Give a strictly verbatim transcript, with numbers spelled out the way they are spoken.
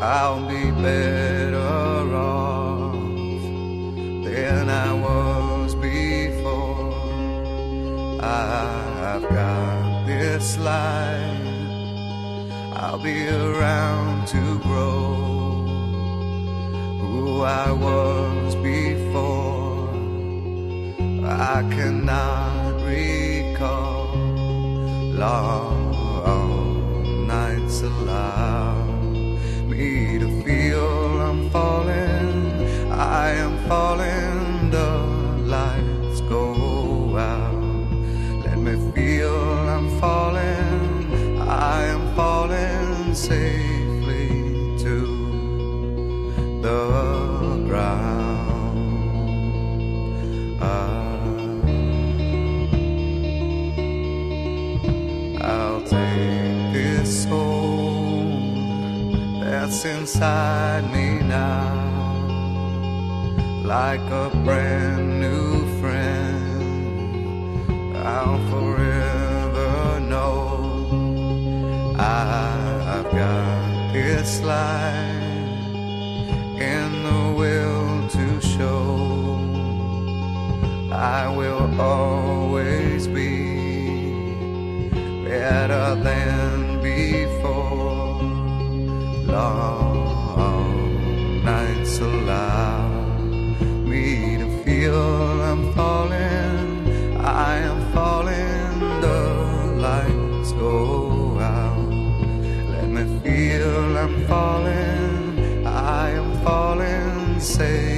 I'll be better off than I was before. I've got this life, I'll be around to grow who I was before. I cannot recall long nights allow me to feel I'm falling, I am falling, the lights go out. Let me feel I'm falling, I am falling safely to the ground. I'll take this soul that's inside me now, like a brand new friend. I'll forever know I've got this life and the will to show. I will always be better than before. Long nights allow me to feel I'm falling, I am falling, the lights go out. Let me feel I'm falling, I am falling, say